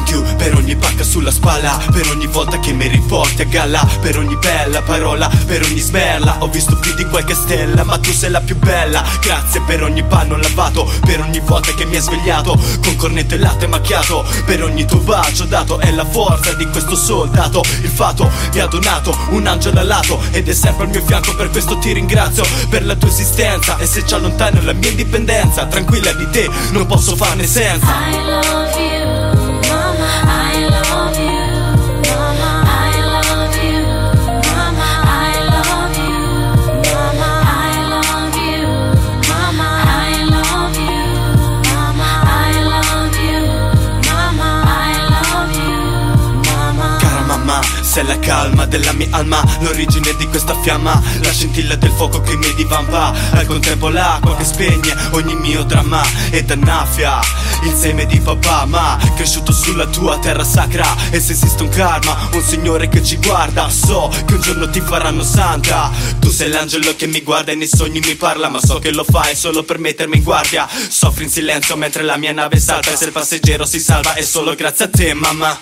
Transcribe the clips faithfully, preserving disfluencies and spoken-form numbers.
you per ogni pacca sulla spalla, per ogni volta che mi riporti a galla, per ogni bella parola, per ogni smerla. Ho visto più di qualche stella, ma tu sei la più bella. Grazie per ogni panno lavato, per ogni volta che mi hai svegliato con cornetto e latte macchiato, per ogni tuo bacio dato. È la forza di questo soldato, il fato mi ha donato un angelo alato ed è sempre al mio fianco. Per questo ti ringrazio per la tua esistenza, e se ci allontano la mia indipendenza, tranquilla di te non posso farne senza. I love you, mama, I love you, mama, I love you, mama, I love you, mama, I love you, mama, I love you, mama, I love you, mama, I love you, mama. Cara mamma, sei la calma della mia alma, l'origine di questa fiamma, la scintilla del fuoco che mi divampa, al contempo l'acqua che spegne ogni mio dramma ed annaffia il seme di papà, ma cresciuto sulla tua terra sacra. E se esiste un karma, un signore che ci guarda, so che un giorno ti faranno santa. Tu sei l'angelo che mi guarda e nei sogni mi parla, ma so che lo fai solo per mettermi in guardia. Soffri in silenzio mentre la mia nave salta, e se il passeggero si salva è solo grazie a te, mamma.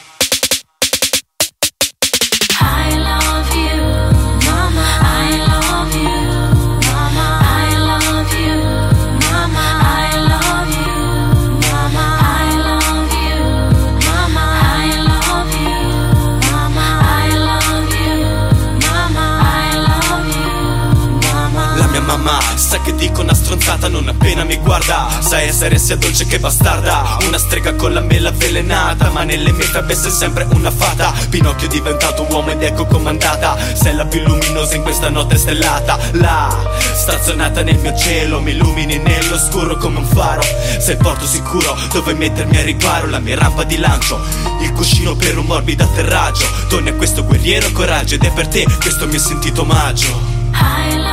I love you, mama, I love you, mama, I love you, mama, I love you, mama, I love you, mama, I love you, mama, I love you, mama, I love you, mama. La mia mamma sa che dico una stronzata non appena mi guarda, sa essere sia dolce che bastarda, una strega con la mela avvelenata, ma nelle mie febbre sei sempre una fata. Pinocchio è diventato uomo ed ecco comandata, sei la più luminosa in questa notte stellata. Là, stazionata nel mio cielo, mi illumini nell'oscuro come un faro, sei il porto sicuro dove mettermi a riparo, la mia rampa di lancio, il cuscino per un morbido atterraggio. Doni a questo guerriero coraggio, ed è per te questo mio sentito omaggio. I